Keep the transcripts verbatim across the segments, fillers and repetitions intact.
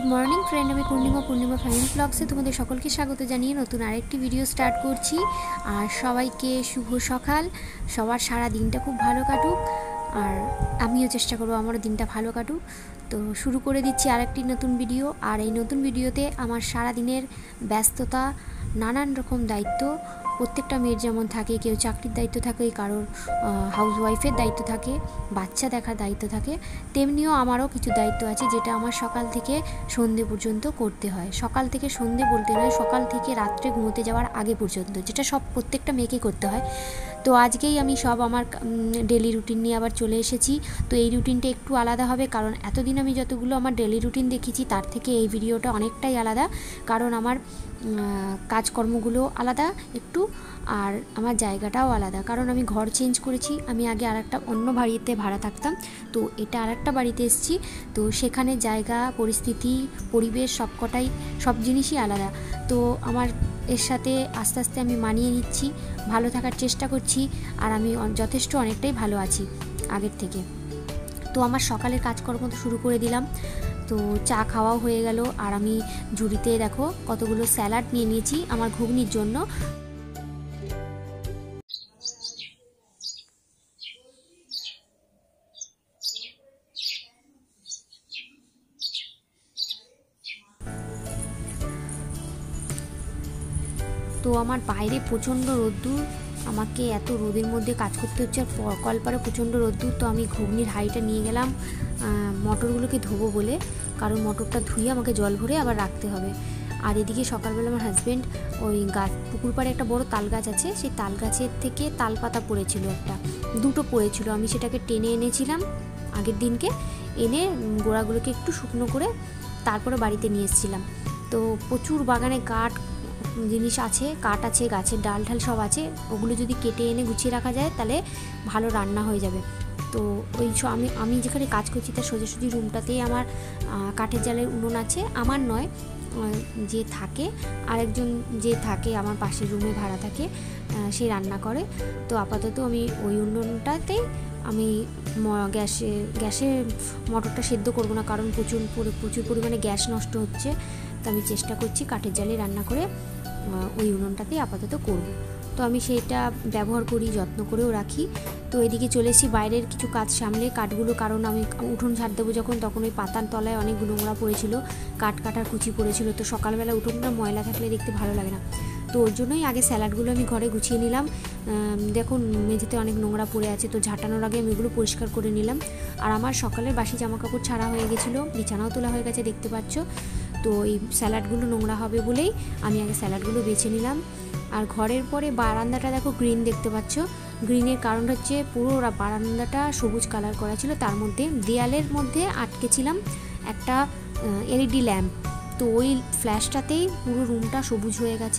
Morning friend, আমি পূর্ণিমা পূর্ণিমা family ব্লগসে তোমাদের সকলকে স্বাগত জানিয়ে নতুন আরেকটি ভিডিও স্টার্ট করছি। আর সবাইকে শুভ সকাল। সবার সারা দিনটা খুব ভালো কাটুক, আর আমিও চেষ্টা করবো আমারও দিনটা ভালো কাটুক। তো শুরু করে দিচ্ছি আরেকটি নতুন ভিডিও। আর এই নতুন ভিডিওতে আমার সারা দিনের ব্যস্ততা, নানান রকম দায়িত্ব প্রত্যেকটা মেয়ের যেমন থাকে, কেউ চাকরির দায়িত্ব থাকে, কারোর হাউসওয়াইফের দায়িত্ব থাকে, বাচ্চা দেখার দায়িত্ব থাকে, তেমনিও আমারও কিছু দায়িত্ব আছে যেটা আমার সকাল থেকে সন্ধে পর্যন্ত করতে হয়। সকাল থেকে সন্ধে বলতে নয়, সকাল থেকে রাত্রে ঘুমোতে যাওয়ার আগে পর্যন্ত, যেটা সব প্রত্যেকটা মেয়েকে করতে হয়। তো আজকেই আমি সব আমার ডেলি রুটিন নিয়ে আবার চলে এসেছি। তো এই রুটিনটা একটু আলাদা হবে, কারণ এতদিন আমি যতগুলো আমার ডেলি রুটিন দেখেছি তার থেকে এই ভিডিওটা অনেকটাই আলাদা। কারণ আমার কাজকর্মগুলো আলাদা একটু, আর আমার জায়গাটাও আলাদা। কারণ আমি ঘর চেঞ্জ করেছি। আমি আগে আর একটা অন্য বাড়িতে ভাড়া থাকতাম, তো এটা আর একটা বাড়িতে এসেছি। তো সেখানে জায়গা, পরিস্থিতি, পরিবেশ সবকটাই সব জিনিসই আলাদা। তো আমার এর সাথে আস্তে আস্তে আমি মানিয়ে নিচ্ছি, ভালো থাকার চেষ্টা করছি, আর আমি যথেষ্ট অনেকটাই ভালো আছি আগের থেকে। তো আমার সকালের কাজকর্ম তো শুরু করে দিলাম। তো চা খাওয়াও হয়ে গেল, আর আমি ঝুড়িতে দেখো কতগুলো স্যালাড নিয়ে নিয়েছি আমার ঘুগনির জন্য। তো আমার বাইরে প্রচণ্ড রোদ্দুর, আমাকে এত রোদের মধ্যে কাজ করতে হচ্ছে, আর কলপারে প্রচণ্ড রোদ্দুর। তো আমি ঘুগনির হাঁড়িটা নিয়ে গেলাম মটরগুলোকে ধোবো বলে, কারণ মটরটা ধুয়ে আমাকে জল ভরে আবার রাখতে হবে। আর এদিকে সকালবেলা আমার হাজব্যান্ড ওই গাছ, পুকুর পাড়ে একটা বড় তাল গাছ আছে, সেই তাল গাছের থেকে তাল পাতা পড়েছিল, একটা দুটো পড়েছিল। আমি সেটাকে টেনে এনেছিলাম আগের দিনকে, এনে গোড়াগুলোকে একটু শুকনো করে তারপরে বাড়িতে নিয়ে এসেছিলাম। তো প্রচুর বাগানে কাঠ জিনিস আছে, কাঠ আছে, গাছের ডাল ঢাল সব আছে। ওগুলো যদি কেটে এনে গুছিয়ে রাখা যায় তাহলে ভালো রান্না হয়ে যাবে। তো ওই আমি আমি যেখানে কাজ করছি তার সোজাসুজি রুমটাতেই আমার কাঠের জালের উনুন আছে। আমার নয়, যে থাকে আরেকজন যে থাকে আমার পাশের রুমে ভাড়া থাকে, সে রান্না করে। তো আপাতত আমি ওই উনুনটাতেই আমি গ্যাসে গ্যাসে মটরটা সেদ্ধ করব না, কারণ প্রচুর প্রচুর পরিমাণে গ্যাস নষ্ট হচ্ছে। তো আমি চেষ্টা করছি কাঠের জালে রান্না করে ওই উনুনটাতেই আপাতত করব। তো আমি সেটা ব্যবহার করি, যত্ন করেও রাখি। তো এদিকে চলে এসেছি বাইরের কিছু কাজ সামলে, কাঠগুলো, কারণ আমি উঠোন ঝাড় দেবো যখন, তখন ওই পাতার তলায় অনেক নোংরা পড়েছিল, কাঠ কাটার কুচি পড়েছিল। তো সকালবেলা উঠোনটা ময়লা থাকলে দেখতে ভালো লাগে না। তো ওর জন্যই আগে স্যালাডগুলো আমি ঘরে গুছিয়ে নিলাম। দেখুন মেঝেতে অনেক নোংরা পড়ে আছে, তো ঝাঁটানোর আগে আমি এগুলো পরিষ্কার করে নিলাম। আর আমার সকালের বাসি জামাকাপড় ছাড়া হয়ে গেছিলো, বিছানাও তোলা হয়ে গেছে দেখতে পাচ্ছ। তো এই স্যালাডগুলো নোংরা হবে বলেই আমি আগে স্যালাডগুলো বেছে নিলাম। আর ঘরের পরে বারান্দাটা দেখো গ্রিন দেখতে পাচ্ছ। গ্রিনের কারণ হচ্ছে পুরো বারান্দাটা সবুজ কালার করা ছিল, তার মধ্যে দেয়ালের মধ্যে আটকেছিলাম একটা এলইডি ল্যাম্প। তো ওই ফ্ল্যাশটাতেই পুরো রুমটা সবুজ হয়ে গেছে।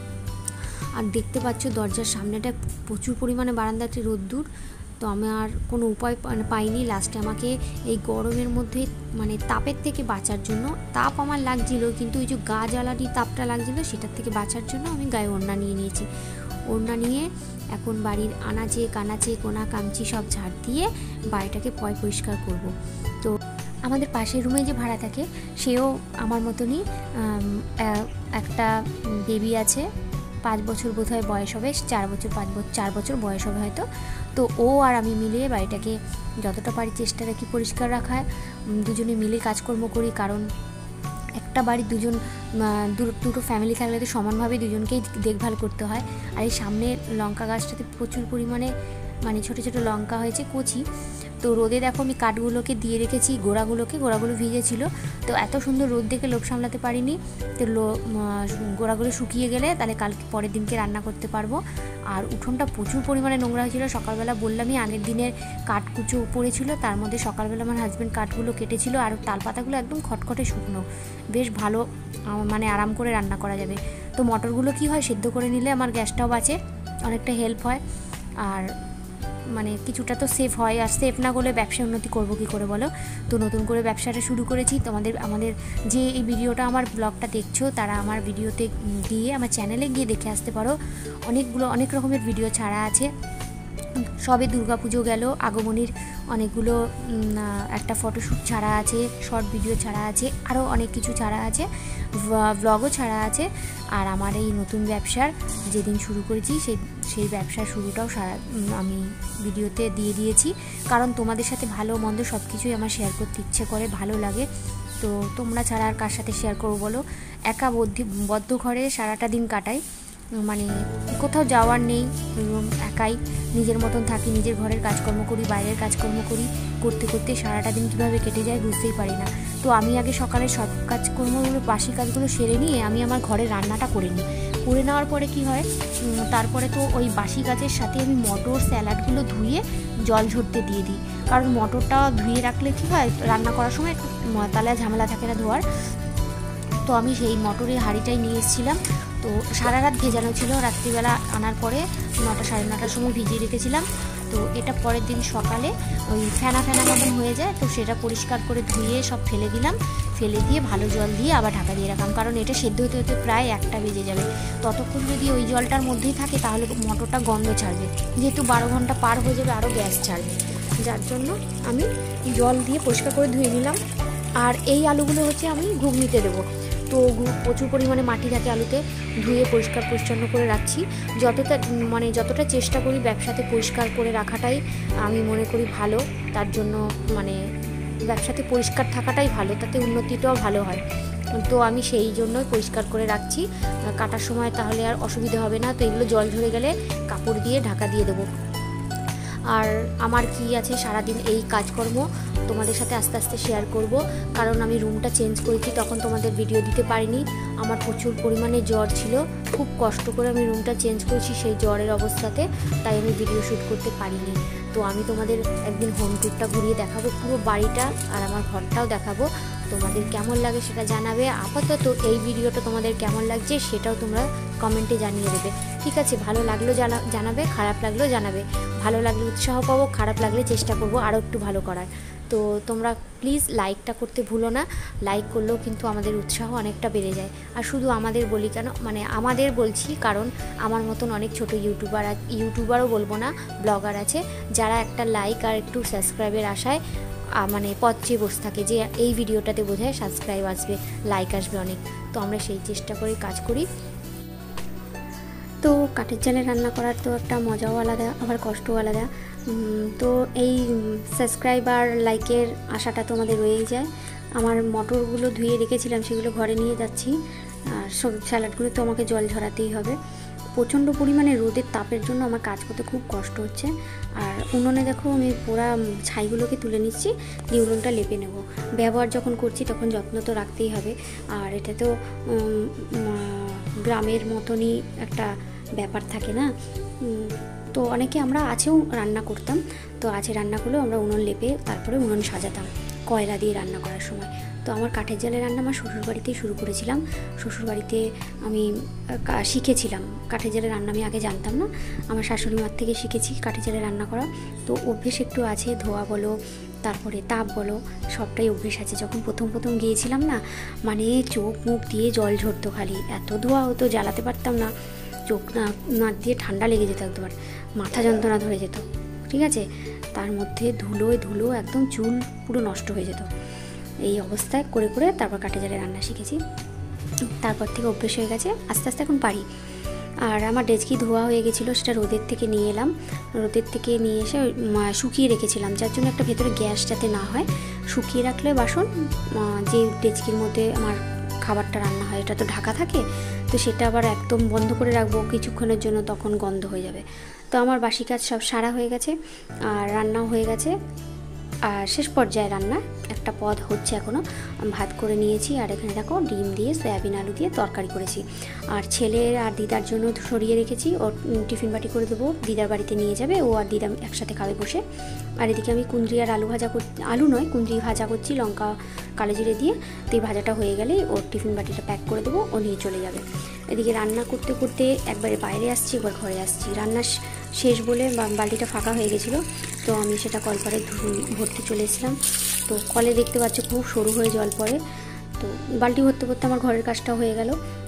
আর দেখতে পাচ্ছ দরজার সামনেটা প্রচুর পরিমাণে বারান্দাতে রোদ্দুর। তো আমি আর কোনো উপায় পাইনি, লাস্টে আমাকে এই গরমের মধ্যে মানে তাপের থেকে বাঁচার জন্য, তাপ আমার লাগছিল কিন্তু ওই যে গা জ্বালানি তাপটা লাগছিলো, সেটার থেকে বাঁচার জন্য আমি গায়ে ওড়না নিয়ে নিয়েছি। ওড়না নিয়ে এখন বাড়ির আনাচে কানাচে কোনা কামচি সব ঝাড় দিয়ে বাড়িটাকে পয় পরিষ্কার করব। তো আমাদের পাশের রুমে যে ভাড়া থাকে সেও আমার মতনই একটা বেবি আছে, পাঁচ বছর বোধ হয় বয়স হবে, চার বছর পাঁচ বছর চার বছর বয়স হবে হয়তো। তো ও আর আমি মিলিয়ে বাড়িটাকে যতটা পারি চেষ্টা রাখি পরিষ্কার রাখার, দুজনে মিলে কাজকর্ম করি। কারণ একটা বাড়ির দুজন দুটো ফ্যামিলি থাকলে তো সমানভাবে দুজনকেই দেখভাল করতে হয়। আর এই সামনে লঙ্কা গাছটাতে প্রচুর পরিমাণে মানে ছোটো ছোটো লঙ্কা হয়েছে কচি। তো রোদে দেখো আমি কাঠগুলোকে দিয়ে রেখেছি, গোড়াগুলোকে, গোড়াগুলো ভিজেছিল। তো এত সুন্দর রোদ দেখে লোভ সামলাতে পারিনি। তো গোড়াগুলো শুকিয়ে গেলে তাহলে কালকে পরের দিনকে রান্না করতে পারবো। আর উঠোনটা প্রচুর পরিমাণে নোংরা হয়েছিল। সকালবেলা বললামই আগের দিনের কাঠকুচো পড়েছিল, তার মধ্যে সকালবেলা আমার হাজব্যান্ড কাঠগুলো কেটেছিল। আর তালপাতাগুলো একদম খটখটে শুকনো, বেশ ভালো মানে আরাম করে রান্না করা যাবে। তো মটরগুলো কি হয়, সেদ্ধ করে নিলে আমার গ্যাসটাও বাঁচে, অনেকটা হেল্প হয়, আর মানে কিছুটা তো সেফ হয়। আর সেফ না করলে ব্যবসা উন্নতি করবো কী করে বলো। তো নতুন করে ব্যবসাটা শুরু করেছি। তোমাদের আমাদের যে এই ভিডিওটা আমার ব্লগটা দেখছো তারা আমার ভিডিওতে গিয়ে আমার চ্যানেলে গিয়ে দেখে আসতে পারো। অনেকগুলো অনেক রকমের ভিডিও ছাড়া আছে, সবে দুর্গাপুজো গেল, আগমনীর অনেকগুলো একটা ফটোশ্যুট ছাড়া আছে, শর্ট ভিডিও ছাড়া আছে, আরও অনেক কিছু ছাড়া আছে, ব্লগও ছাড়া আছে। আর আমার এই নতুন ব্যবসার যেদিন শুরু করেছি সেই সেই ব্যবসার শুরুটাও সারা আমি ভিডিওতে দিয়ে দিয়েছি, কারণ তোমাদের সাথে ভালো মন্দ সব কিছুই আমার শেয়ার করতে ইচ্ছে করে, ভালো লাগে। তো তোমরা ছাড়া আর কার সাথে শেয়ার করবো বলো? একা বদ্ধ ঘরে সারাটা দিন কাটাই, মানে কোথাও যাওয়ার নেই, একাই নিজের মতন থাকি, নিজের ঘরের কাজকর্ম করি, বাইরের কাজকর্ম করি, করতে করতে সারাটা দিন কীভাবে কেটে যায় বুঝতেই পারি না। তো আমি আগে সকালে সব কাজকর্মগুলো, বাসি কাজগুলো সেরে নিয়ে আমি আমার ঘরের রান্নাটা করে নিই। করে নেওয়ার পরে কি হয়, তারপরে তো ওই বাসি কাজের সাথে আমি মটর স্যালাডগুলো ধুয়ে জল ঝরতে দিয়ে দিই, কারণ মটরটা ধুয়ে রাখলে কী হয়, রান্না করার সময় একটু তাহলে ঝামেলা থাকে না ধোয়ার। তো আমি সেই মটরের হাঁড়িটাই নিয়ে এসেছিলাম, তো সারা রাত ভেজানো ছিল, রাত্রিবেলা আনার পরে নটা সাড়ে নটার সময় ভিজিয়ে রেখেছিলাম। তো এটা পরের দিন সকালে ওই ফেনা ফেনা মতন হয়ে যায়, তো সেটা পরিষ্কার করে ধুয়ে সব ফেলে দিলাম, ফেলে দিয়ে ভালো জল দিয়ে আবার ঢাকা দিয়ে রাখলাম, কারণ এটা সেদ্ধ হতে হতে প্রায় একটা বেজে যাবে। ততক্ষণ যদি ওই জলটার মধ্যেই থাকে তাহলে মটরটা গন্ধ ছাড়বে, যেহেতু বারো ঘন্টা পার হয়ে যাবে আরও গ্যাস ছাড়বে, যার জন্য আমি জল দিয়ে পরিষ্কার করে ধুয়ে নিলাম। আর এই আলুগুলো হচ্ছে আমি ঘুগনিতে দেবো, তো প্রচুর পরিমাণে মাটি থাকে আলুতে, ধুয়ে পরিষ্কার পরিচ্ছন্ন করে রাখছি। যতটা মানে যতটা চেষ্টা করি ব্যবসাতে পরিষ্কার করে রাখাটাই আমি মনে করি ভালো, তার জন্য মানে ব্যবসাতে পরিষ্কার থাকাটাই ভালো, তাতে উন্নতিটাও ভালো হয়। তো আমি সেই জন্যই পরিষ্কার করে রাখছি, কাটার সময় তাহলে আর অসুবিধা হবে না। তো এগুলো জল ঝরে গেলে কাপড় দিয়ে ঢাকা দিয়ে দেবো। আর আমার কি আছে সারাদিন এই কাজকর্ম তোমাদের সাথে আস্তে আস্তে শেয়ার করব, কারণ আমি রুমটা চেঞ্জ করেছি, তখন তোমাদের ভিডিও দিতে পারিনি, আমার প্রচুর পরিমাণে জ্বর ছিল, খুব কষ্ট করে আমি রুমটা চেঞ্জ করেছি সেই জ্বরের অবস্থাতে, তাই আমি ভিডিও শ্যুট করতে পারিনি। তো আমি তোমাদের একদিন হোম ট্যুরটা ঘুরিয়ে দেখাবো, পুরো বাড়িটা আর আমার ঘরটাও দেখাবো, তোমাদের কেমন লাগে সেটা জানাবে। আপাতত এই ভিডিওটা তোমাদের কেমন লাগছে সেটাও তোমরা কমেন্টে জানিয়ে দেবে, ঠিক আছে? ভালো লাগলেও জানা জানাবে, খারাপ লাগলেও জানাবে। ভালো লাগলে উৎসাহ পাবো, খারাপ লাগলে চেষ্টা করবো আরও একটু ভালো করার। তো তোমরা প্লিজ লাইকটা করতে ভুলো না, লাইক করলেও কিন্তু আমাদের উৎসাহ অনেকটা বেড়ে যায়। আর শুধু আমাদের বলি কেন, মানে আমাদের বলছি কারণ আমার মতন অনেক ছোট ইউটিউবার ইউটিউবারও বলবো না, ব্লগার আছে, যারা একটা লাইক আর একটু সাবস্ক্রাইবের আশায় মানে পথ চেয়ে বসে থাকে, যে এই ভিডিওটাতে বোধহয় সাবস্ক্রাইব আসবে, লাইক আসবে অনেক। তো আমরা সেই চেষ্টা করে কাজ করি। তো কাঠের জালে রান্না করার তো একটা মজাও আলাদা, আবার কষ্টও আলাদা। তো এই সাবস্ক্রাইবার লাইকের আশাটা তো আমাদের রয়েই যায়। আমার মটরগুলো ধুয়ে রেখেছিলাম, সেগুলো ঘরে নিয়ে যাচ্ছি, আর সব স্যালাডগুলো তো আমাকে জল ঝরাতেই হবে। প্রচণ্ড পরিমাণে রোদের তাপের জন্য আমার কাজ করতে খুব কষ্ট হচ্ছে। আর উনুনে দেখো আমি পোড়া ছাইগুলোকে তুলে নিচ্ছি, দিয়ে উনুনটা লেপে নেব। ব্যবহার যখন করছি তখন যত্ন তো রাখতেই হবে। আর এটা তো গ্রামের মতনই একটা ব্যাপার থাকে না, তো অনেকে আমরা আছেও রান্না করতাম, তো আছে রান্নাগুলো আমরা উনুন লেপে তারপরে উনুন সাজাতাম কয়লা দিয়ে রান্না করার সময়। তো আমার কাঠের জালে রান্না আমার শ্বশুরবাড়িতেই শুরু করেছিলাম, শ্বশুরবাড়িতে আমি শিখেছিলাম কাঠের জালে রান্না, আমি আগে জানতাম না, আমার শাশুড়ি মার থেকে শিখেছি কাঠের জালে রান্না করা। তো অভ্যেস একটু আছে, ধোয়া বলো তারপরে তাপ বলো সবটাই অভ্যেস আছে। যখন প্রথম প্রথম গিয়েছিলাম না, মানে চোখ মুখ দিয়ে জল ঝরতো, খালি এত ধোয়া হতো, জ্বালাতে পারতাম না, চোখ না নাক দিয়ে ঠান্ডা লেগে যেত, একবার মাথা যন্ত্রণা ধরে যেত, ঠিক আছে? তার মধ্যে ধুলোয় ধুলো একদম চুল পুরো নষ্ট হয়ে যেত। এই অবস্থায় করে করে তারপর কাঠের জালে রান্না শিখেছি, তারপর থেকে অভ্যেস হয়ে গেছে, আস্তে আস্তে এখন পারি। আর আমার ডেচকি ধোয়া হয়ে গেছিলো, সেটা রোদের থেকে নিয়ে এলাম, রোদের থেকে নিয়ে এসে শুকিয়ে রেখেছিলাম, যার জন্য একটা ভেতরে গ্যাস যাতে না হয়, শুকিয়ে রাখলে বাসন যে ডেচকির মধ্যে আমার খাবারটা রান্না হয় এটা তো ঢাকা থাকে, তো সেটা আবার একদম বন্ধ করে রাখবো কিছুক্ষণের জন্য, তখন গন্ধ হয়ে যাবে। তো আমার বাসি কাজ সব সারা হয়ে গেছে, আর রান্নাও হয়ে গেছে, আর শেষ পর্যায়ে রান্না একটা পদ হচ্ছে এখনও। ভাত করে নিয়েছি, আর এখানে দেখো ডিম দিয়ে সয়াবিন আলু দিয়ে তরকারি করেছি, আর ছেলের আর দিদার জন্য সরিয়ে রেখেছি, ওর টিফিন বাটি করে দেবো, দিদার বাড়িতে নিয়ে যাবে, ও আর দিদা একসাথে খাবে বসে। আর এদিকে আমি কুঁদরি আর আলু ভাজা কর আলু নয় কুঁদরি ভাজা করছি লঙ্কা কালো জিরে দিয়ে। তো এই ভাজাটা হয়ে গেলে ওর টিফিন বাটিটা প্যাক করে দেবো, ও নিয়ে চলে যাবে। এদিকে রান্না করতে করতে একবারে বাইরে আসছি, একবার ঘরে আসছি, রান্না শেষ বলে বালতিটা ফাঁকা হয়ে গেছিলো, তো আমি সেটা কলপারে ভর্তি চলে এসেছিলাম। তো কলে দেখতে পাচ্ছ খুব সরু হয়ে জল পড়ে, তো বালতি ভরতে ভরতে আমার ঘরের কাজটাও হয়ে গেল।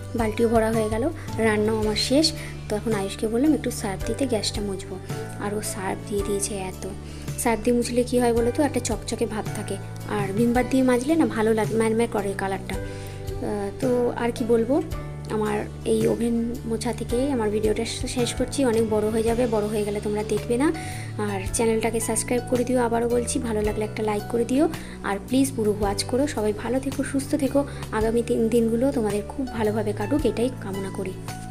বালতিও ভরা হয়ে গেল, রান্নাও আমার শেষ। তো এখন আয়ুষকে বললাম একটু সার্ফ দিতে, গ্যাসটা মুছবো। আর ও সার্ফ দিয়ে দিয়েছে। এত সার্ফ দিয়ে মুছলে কী হয় বলো তো, একটা চকচকে ভাব থাকে, আর ভিমবার দিয়ে মাজলে না ভালো লাগে, ম্যারম্যার করে কালারটা। তো আর কি বলবো, আমার এই ওভেন মোছা থেকেই আমার ভিডিওটা শেষ করছি। অনেক বড় হয়ে যাবে, বড় হয়ে গেলে তোমরা দেখবে না। আর চ্যানেলটাকে সাবস্ক্রাইব করে দিও, আবারও বলছি, ভালো লাগলে একটা লাইক করে দিও। আর প্লিজ পুরো ওয়াচ করো। সবাই ভালো থেকো, সুস্থ থেকো। আগামী তিন দিনগুলো তোমাদের খুব ভালোভাবে কাটুক, এটাই কামনা করি।